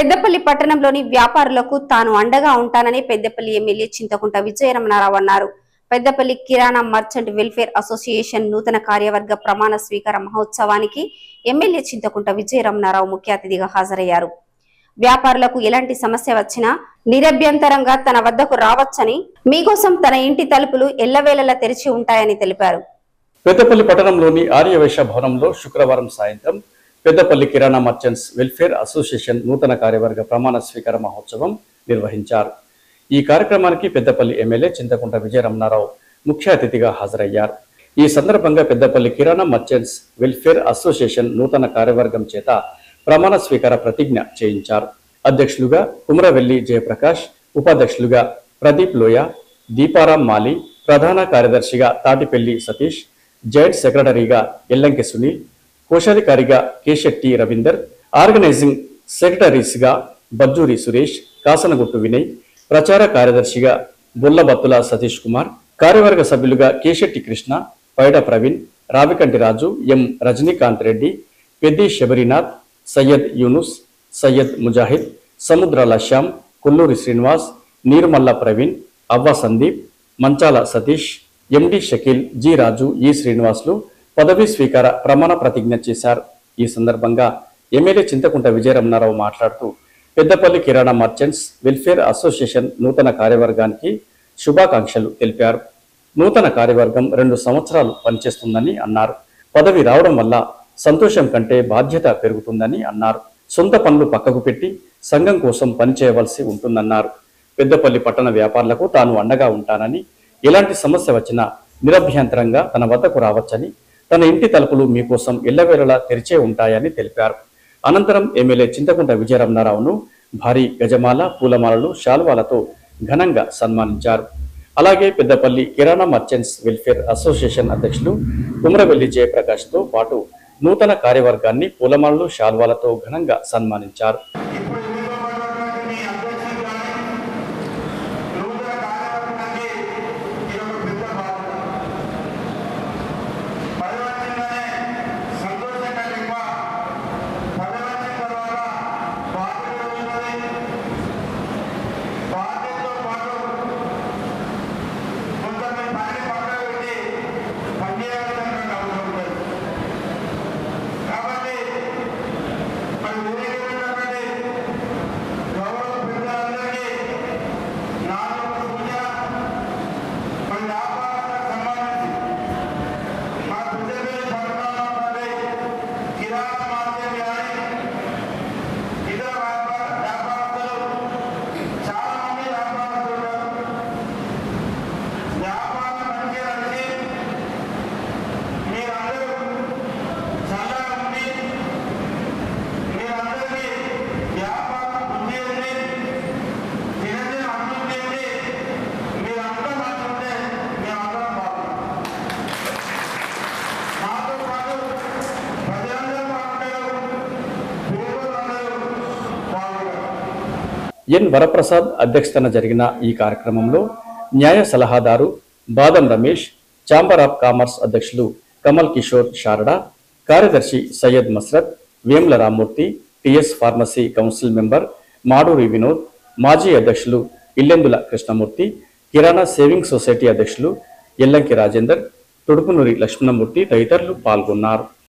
పెద్దపల్లి పట్టణంలోని వ్యాపారులకు తాను అండగా ఉంటానని పెద్దపల్లి ఎమ్మెల్యే చింతకుంట విజయరమణారావు అన్నారు. Peddapalli Kirana merchant welfare association నూతన కార్యవర్గ ప్రమాణ స్వీకార మహోత్సవానికి ఎమ్మెల్యే చింతకుంట విజయరమణారావు ముఖ్య అతిథిగా హాజరయ్యారు. వ్యాపారులకు ఎలాంటి సమస్య వచ్చినా నిరభ్యంతరంగా తన వద్దకు రావచ్చని, మీకోసం తన ఇంటి తలుపులు ఎల్లవేళలా తెరిచి ఉంటాయని తెలిపారు. పెద్దపల్లి పట్టణంలోని ఆర్యవైశ్య భవనంలో శుక్రవారం సాయంత్రం Peddapalli Kirana merchants welfare association నూతన కార్యవర్గ ప్రమాణ స్వీకార మహోత్సవం నిర్వహించారు. ఈ కార్యక్రమానికి పెద్దపల్లి ఎమ్మెల్యే చింతకుంట విజయరమణారావు ముఖ్య అతిథిగా హాజరయ్యారు. ఈ సందర్భంగా Peddapalli Kirana merchants welfare association నూతన కార్యవర్గం చేత ప్రమాణ స్వీకార ప్రతిజ్ఞ చేయించారు. అధ్యక్షులుగా కుమరవెల్లి జయప్రకాష్, ఉపాధ్యక్షులుగా ప్రదీప్ లోయ, దీపారాం మాలి, ప్రధాన కార్యదర్శిగా తాటిపెల్లి సతీష్, జాయింట్ సెక్రటరీగా ఎల్లంకి సునీల్, కోశాధికారిగా కేశెట్టి రవీందర్, ఆర్గనైజింగ్ సెక్రటరీస్గా బజ్జూరి సురేష్, కాసనగుట్టు వినయ్, ప్రచార కార్యదర్శిగా బొల్లబత్తుల సతీష్ కుమార్, కార్యవర్గ సభ్యులుగా కేశెట్టి కృష్ణ, పైడ ప్రవీణ్, రావికంటి రాజు, ఎం రజనీకాంత్ రెడ్డి, పెద్ది శబరినాథ్, సయ్యద్ యూనుస్, సయ్యద్ ముజాహిద్, సముద్రాల Shyam, Kolluri Srinivas, Neerumalla Praveen, Avva Sandeep, Manchala Satish, MD Shakeel, G Raju, E Srinivasulu పదవీ స్వీకార ప్రమాణ ప్రతిజ్ఞ చేశారు. ఈ సందర్భంగా ఎమ్మెల్యే చింతకుంట విజయరమణారావు మాట్లాడుతూ Peddapalli Kirana merchants welfare association నూతన కార్యవర్గానికి శుభాకాంక్షలు తెలిపారు. నూతన కార్యవర్గం 2 సంవత్సరాలు పనిచేస్తుందని అన్నారు. పదవి రావడం వల్ల సంతోషం కంటే బాధ్యత పెరుగుతుందని అన్నారు. సొంత పనులు పక్కకు పెట్టి సంఘం కోసం పనిచేయవలసి ఉంటుందన్నారు. పెద్దపల్లి పట్టణ వ్యాపారులకు తాను అండగా ఉంటానని, ఎలాంటి సమస్య వచ్చినా నిరభ్యంతరంగా తన వద్దకు రావచ్చని, తన ఇంటి తలుపులు మీకోసం ఎల్లవేళలా తెరిచే ఉంటాయని తెలిపారు. అనంతరం ఎమ్మెల్యే చింతకుంట విజయరమణారావును భారీ గజమాల, పూలమాలలు, శాల్వాలతో ఘనంగా సన్మానించారు. అలాగే Peddapalli Kirana merchants welfare association అధ్యక్షులు కుమరవెల్లి జయప్రకాష్తో పాటు నూతన కార్యవర్గాన్ని పూలమాలలు, శాల్వాలతో ఘనంగా సన్మానించారు. ఎన్ వరప్రసాద్ అధ్యక్షతన జరిగిన ఈ కార్యక్రమంలో న్యాయ సలహాదారు బాదం రమేష్, ఛాంబర్ ఆఫ్ కామర్స్ అధ్యక్షులు కమల్ కిషోర్ శారడా, కార్యదర్శి Syed Masrat, Vemula Rammurthy, TS pharmacy council member Maduri Vinod, మాజీ అధ్యక్షులు ఇల్లెందుల కృష్ణమూర్తి, కిరాణా సేవింగ్ సొసైటీ అధ్యక్షులు ఎల్లంకి రాజేందర్, తుడుపునూరి లక్ష్మణమూర్తి తదితరులు పాల్గొన్నారు.